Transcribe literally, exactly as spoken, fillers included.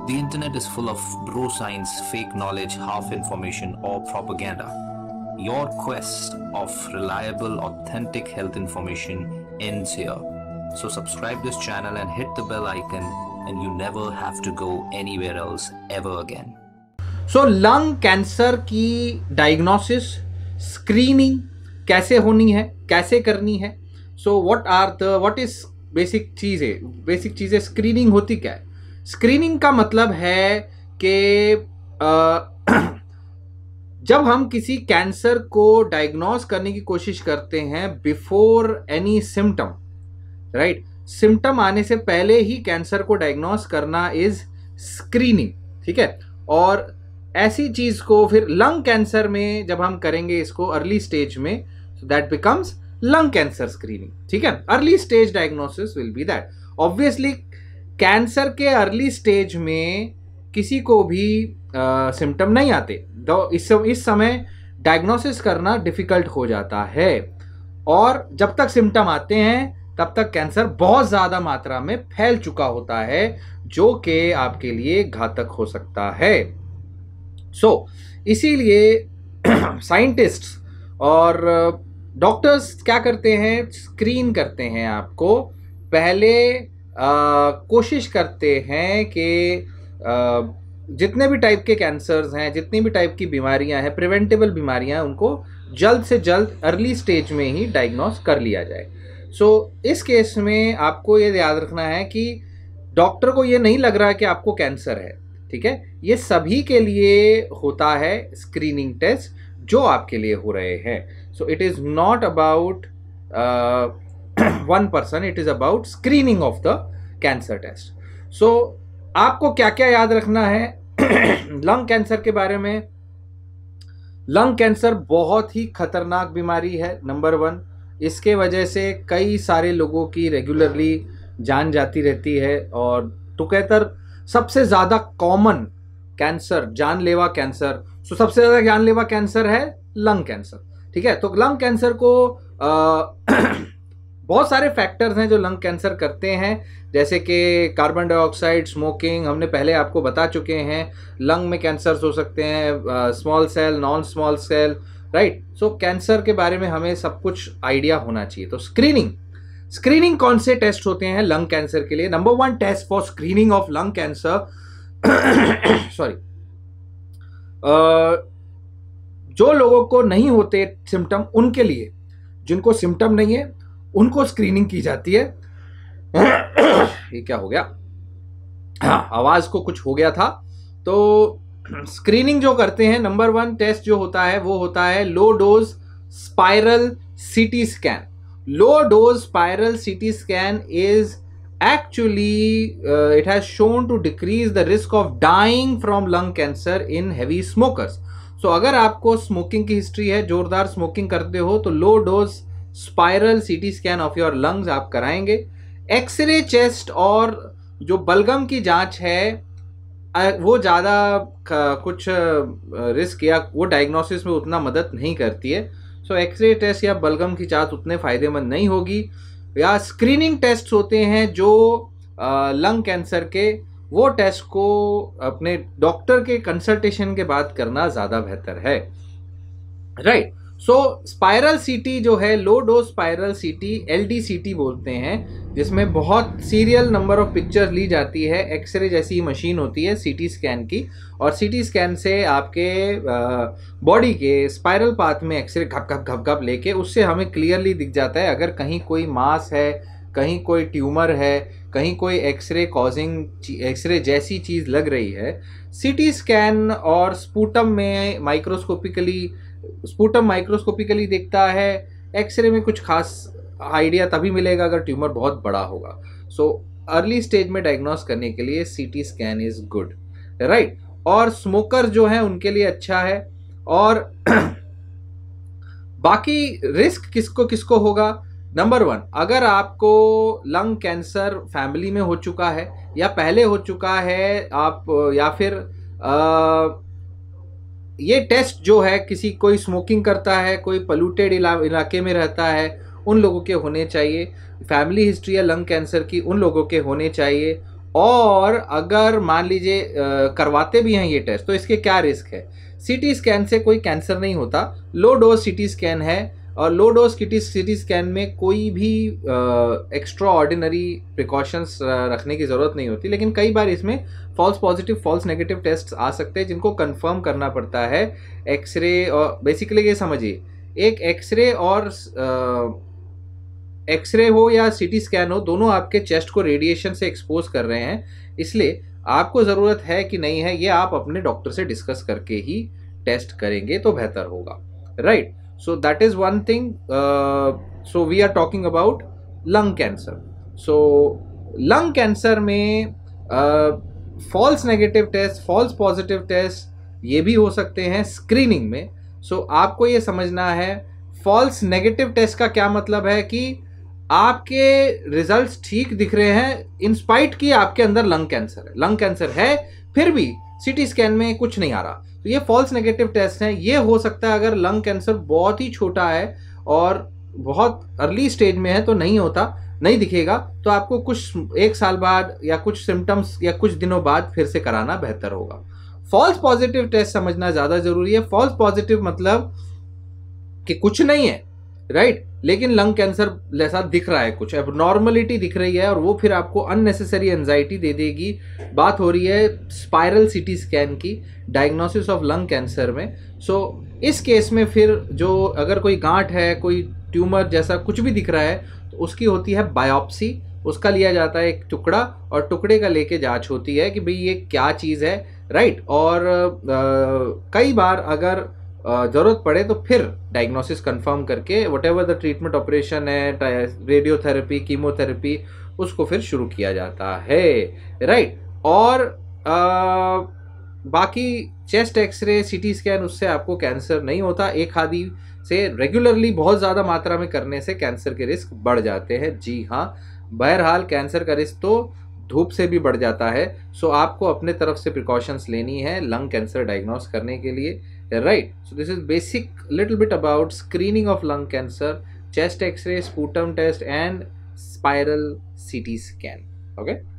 The internet is full of bro science, fake knowledge, half information, or propaganda. Your quest of reliable, authentic health information ends here. So subscribe this channel and hit the bell icon, and you never have to go anywhere else ever again. So lung cancer की diagnosis screening कैसे होनी है, कैसे करनी है. So what are the what is basic चीज़ें basic चीज़ें screening होती क्या है. स्क्रीनिंग का मतलब है कि जब हम किसी कैंसर को डायग्नोस करने की कोशिश करते हैं before any symptom, right, symptom आने से पहले ही कैंसर को डायग्नोस करना इज स्क्रीनिंग. ठीक है. और ऐसी चीज को फिर लंग कैंसर में जब हम करेंगे इसको अर्ली स्टेज में, so that becomes lung cancer screening. ठीक है. Early stage diagnosis will be that. Obviously cancer के अर्ली स्टेज में किसी को भी सिम्टम uh, नहीं आते, तो इस इस समय डायग्नोसिस करना डिफिकल्ट हो जाता है. और जब तक सिम्टम आते हैं तब तक कैंसर बहुत ज़्यादा मात्रा में फैल चुका होता है, जो कि आपके लिए घातक हो सकता है. सो so, इसीलिए साइंटिस्ट्स और डॉक्टर्स क्या करते हैं, स्क्रीन करते हैं आपको. पहले आ, कोशिश करते हैं कि जितने भी टाइप के कैंसर्स हैं, जितनी भी टाइप की बीमारियां हैं, प्रिवेंटेबल बीमारियां हैं, उनको जल्द से जल्द अर्ली स्टेज में ही डायग्नोस कर लिया जाए. सो so, इस केस में आपको ये याद रखना है कि डॉक्टर को ये नहीं लग रहा कि आपको कैंसर है. ठीक है. ये सभी के लिए होता है स्क्रीनिंग टेस्ट जो आपके लिए हो रहे हैं. So it is not about one person, it is about screening of the cancer test. So आपको क्या क्या याद रखना है लंग कैंसर के बारे में. लंग कैंसर बहुत ही खतरनाक बीमारी है, नंबर वन. इसके वजह से कई सारे लोगों की रेगुलरली जान जाती रहती है. और टुगेदर सबसे ज़्यादा कॉमन कैंसर जानलेवा कैंसर, सो सबसे ज़्यादा जानलेवा कैंसर है लंग कैंसर. ठीक है. तो लंग कैंसर को आ, बहुत सारे फैक्टर्स हैं जो लंग कैंसर करते हैं, जैसे कि कार्बन डाइऑक्साइड, स्मोकिंग, हमने पहले आपको बता चुके हैं. लंग में कैंसर्स हो सकते हैं, small cell, non small cell, right. So cancer के बारे में हमें सब कुछ आइडिया होना चाहिए. तो स्क्रीनिंग स्क्रीनिंग कौन से टेस्ट होते हैं लंग कैंसर के लिए. Number one test for screening of lung cancer, sorry, जो लोगों को नहीं होते सिम्टम, उनके लिए, जिनको सिम्टम नहीं है उनको स्क्रीनिंग की जाती है. ये क्या हो गया, हाँ, आवाज को कुछ हो गया था. तो स्क्रीनिंग जो करते हैं, नंबर वन टेस्ट जो होता है वो होता है low dose spiral CT scan. Low dose spiral C T scan is actually uh, it has shown to decrease the risk of dying from lung cancer in heavy smokers. So अगर आपको smoking की history है, जोरदार smoking करते हो, तो low dose spiral CT scan of your lungs आप कराएंगे. एक्सरे चेस्ट और जो बलगम की जांच है वो ज़्यादा कुछ रिस्क या वो डायग्नोसिस में उतना मदद नहीं करती है. सो एक्सरे टेस्ट या बलगम की जांच उतने फ़ायदेमंद नहीं होगी. या स्क्रीनिंग टेस्ट होते हैं जो लंग कैंसर के, वो टेस्ट को अपने डॉक्टर के कंसल्टेशन के बाद करना ज़्यादा बेहतर है, राइट. सो स्पाइरल सीटी जो है, low dose spiral CT, L D C T बोलते हैं, जिसमें बहुत सीरियल नंबर ऑफ पिक्चर्स ली जाती है. एक्सरे जैसी मशीन होती है सीटी स्कैन की, और सीटी स्कैन से आपके बॉडी के स्पाइरल पाथ में एक्सरे घप घप घप घप लेके उससे हमें क्लियरली दिख जाता है अगर कहीं कोई मास है, कहीं कोई ट्यूमर है, कहीं कोई एक्सरे कॉजिंग एक्सरे जैसी चीज़ लग रही है. सीटी स्कैन और स्पूटम में माइक्रोस्कोपिकली स्पूटम माइक्रोस्कोपिकली देखता है. एक्सरे में कुछ खास आइडिया तभी मिलेगा अगर ट्यूमर बहुत बड़ा होगा. सो अर्ली स्टेज में डायग्नोस करने के लिए CT scan is good, right. और स्मोकर जो है उनके लिए अच्छा है. और बाकी रिस्क किसको किसको होगा. नंबर वन, अगर आपको लंग कैंसर फैमिली में हो चुका है या पहले हो चुका है, आप या फिर आ, ये टेस्ट जो है किसी कोई स्मोकिंग करता है, कोई पोल्यूटेड इला, इलाके में रहता है, उन लोगों के होने चाहिए. फैमिली हिस्ट्री है लंग कैंसर की, उन लोगों के होने चाहिए. और अगर मान लीजिए करवाते भी हैं ये टेस्ट तो इसके क्या रिस्क है? सीटी स्कैन से कोई कैंसर नहीं होता, लो डोज सीटी स्कैन है और लो डोज सीटी स्कैन में कोई भी एक्स्ट्रा ऑर्डिनरी प्रिकॉशंस रखने की ज़रूरत नहीं होती, लेकिन कई बार इसमें false positive false negative test आ सकते हैं जिनको कंफर्म करना पड़ता है एक्सरे। और बेसिकली ये समझिए, एक एक्सरे और एक्सरे हो या सीटी स्कैन हो, दोनों आपके चेस्ट को रेडिएशन से एक्सपोज कर रहे हैं, इसलिए आपको ज़रूरत है कि नहीं है ये आप अपने डॉक्टर से डिस्कस करके ही टेस्ट करेंगे तो बेहतर होगा, right. So that is one thing. So we are talking about lung cancer. So lung cancer में false negative test, false positive test ये भी हो सकते हैं स्क्रीनिंग में। सो so, आपको ये समझना है फॉल्स नेगेटिव टेस्ट का क्या मतलब है कि आपके रिजल्ट्स ठीक दिख रहे हैं इन स्पाइट कि आपके अंदर लंग कैंसर है, लंग कैंसर है फिर भी सीटी स्कैन में कुछ नहीं आ रहा, तो ये फॉल्स नेगेटिव टेस्ट है। ये हो सकता है अगर लंग कैंसर बहुत ही छोटा है और बहुत अर्ली स्टेज में है तो नहीं होता, नहीं दिखेगा, तो आपको कुछ एक साल बाद या कुछ सिम्टम्स या कुछ दिनों बाद फिर से कराना बेहतर होगा। फॉल्स पॉजिटिव टेस्ट समझना ज़्यादा जरूरी है। फॉल्स पॉजिटिव मतलब कि कुछ नहीं है, राइट, लेकिन लंग कैंसर जैसा दिख रहा है, कुछ एबनॉर्मलिटी दिख रही है और वो फिर आपको अननेसेसरी एंजाइटी दे देगी। बात हो रही है स्पाइरल सीटी स्कैन की, डायग्नोसिस ऑफ लंग कैंसर में। सो so, इस केस में फिर जो अगर कोई गांठ है, कोई ट्यूमर जैसा कुछ भी दिख रहा है तो उसकी होती है बायोप्सी, उसका लिया जाता है एक टुकड़ा और टुकड़े का लेके जांच होती है कि भाई ये क्या चीज़ है, राइट। और आ, कई बार अगर ज़रूरत पड़े तो फिर डायग्नोसिस कंफर्म करके whatever the treatment operation है, रेडियोथेरेपी, कीमोथेरेपी, उसको फिर शुरू किया जाता है, राइट। और आ, बाकी चेस्ट एक्सरे, सीटी स्कैन, उससे आपको कैंसर नहीं होता। एक आदि से रेगुलरली बहुत ज़्यादा मात्रा में करने से कैंसर के रिस्क बढ़ जाते हैं। जी हाँ, बहरहाल कैंसर का रिस्क तो धूप से भी बढ़ जाता है। सो आपको अपने तरफ से प्रिकॉशंस लेनी है लंग कैंसर डायग्नोस करने के लिए, right. So this is basic little bit about screening of lung cancer, chest X-ray, sputum test and spiral CT scan. Okay.